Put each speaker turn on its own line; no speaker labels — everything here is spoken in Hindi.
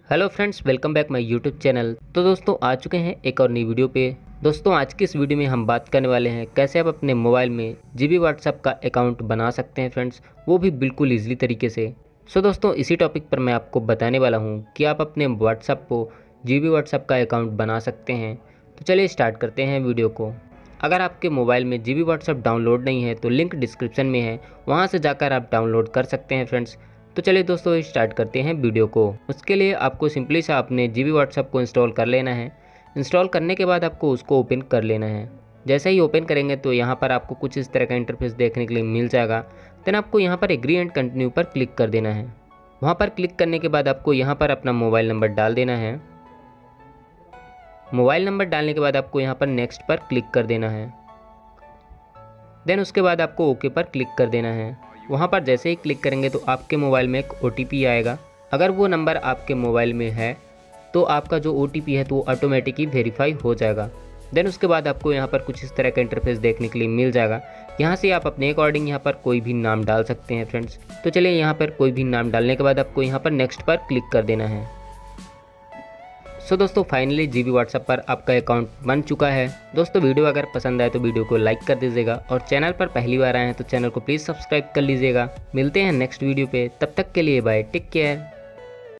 Hello friends, welcome back my YouTube channel. तो दोस्तों आ चुके हैं एक और नई वीडियो पे। दोस्तों आज की इस वीडियो में हम बात करने वाले हैं कैसे आप अपने मोबाइल में जीबी व्हाट्सएप का अकाउंट बना सकते हैं फ्रेंड्स, वो भी बिल्कुल ईजिली तरीके से। सो दोस्तों इसी टॉपिक पर मैं आपको बताने वाला हूँ कि आप अपने व्हाट्सएप को जीबी व्हाट्सएप का अकाउंट बना सकते हैं। तो चलिए स्टार्ट करते हैं वीडियो को। अगर आपके मोबाइल में जीबी व्हाट्सएप डाउनलोड नहीं है तो लिंक डिस्क्रिप्शन में है, वहाँ से जाकर आप डाउनलोड कर सकते हैं फ्रेंड्स। तो चलिए दोस्तों स्टार्ट करते हैं वीडियो को। उसके लिए आपको सिंपली सा अपने जीबी व्हाट्सएप को इंस्टॉल कर लेना है। इंस्टॉल करने के बाद आपको उसको ओपन कर लेना है। जैसे ही ओपन करेंगे तो यहाँ पर आपको कुछ इस तरह का इंटरफेस देखने के लिए मिल जाएगा। देन आपको यहाँ पर एग्री एंड कंटिन्यू पर क्लिक कर देना है। वहाँ पर क्लिक करने के बाद आपको यहाँ पर अपना मोबाइल नंबर डाल देना है। मोबाइल नंबर डालने के बाद आपको यहाँ पर नेक्स्ट पर क्लिक कर देना है। देन उसके बाद आपको ओके पर क्लिक कर देना है। वहाँ पर जैसे ही क्लिक करेंगे तो आपके मोबाइल में एक OTP आएगा। अगर वो नंबर आपके मोबाइल में है तो आपका जो OTP है तो वो ऑटोमेटिकली वेरीफाई हो जाएगा। देन उसके बाद आपको यहाँ पर कुछ इस तरह का इंटरफेस देखने के लिए मिल जाएगा। यहाँ से आप अपने अकॉर्डिंग यहाँ पर कोई भी नाम डाल सकते हैं फ्रेंड्स। तो चलिए यहाँ पर कोई भी नाम डालने के बाद आपको यहाँ पर नेक्स्ट पर क्लिक कर देना है। सो दोस्तों फाइनली जीबी व्हाट्सएप पर आपका अकाउंट बन चुका है। दोस्तों वीडियो अगर पसंद आए तो वीडियो को लाइक कर दीजिएगा और चैनल पर पहली बार आए हैं तो चैनल को प्लीज़ सब्सक्राइब कर लीजिएगा। मिलते हैं नेक्स्ट वीडियो पे, तब तक के लिए बाय, टेक केयर।